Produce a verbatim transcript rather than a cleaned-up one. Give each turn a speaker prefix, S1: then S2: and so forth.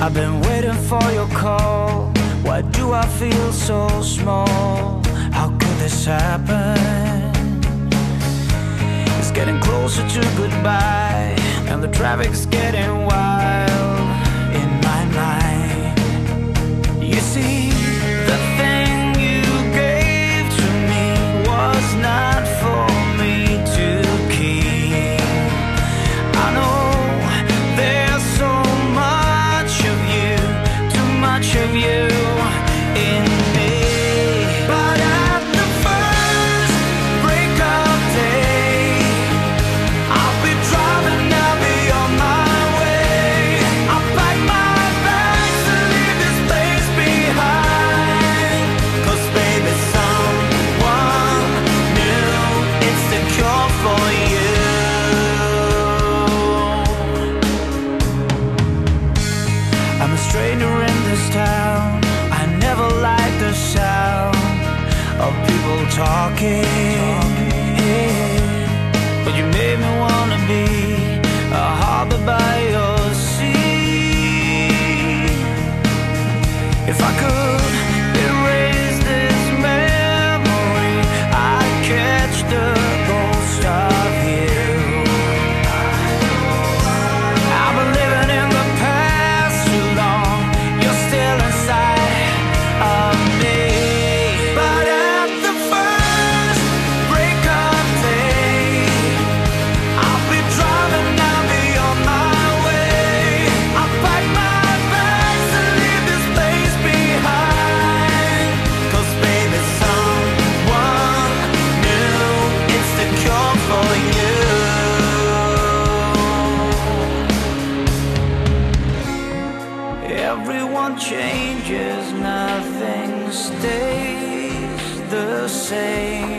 S1: I've been waiting for your call. Why do I feel so small? How could this happen? It's getting closer to goodbye, and the traffic's getting wild in my mind. You see, the thing you gave to me was not for me to keep. I know there's so much of you, too much of you in me. But at the first breakup day, I'll be driving, I'll be on my way. I'll pack my bags and leave this place behind. 'Cause baby, someone new, it's the cure for you. I'm a stranger in this town. I never liked the sound of people talking, but you made me wanna be a harbor by your sea. If I could erase this memory, I'd catch the ghost of you. I've been living in the past too long. You're still inside of me. But at the first breakup day, I'll be driving, I'll be on my way. I'll pack my bags and leave this place behind. 'Cause baby, someone new, it's the cure for you. Everyone changes, nothing stays the same.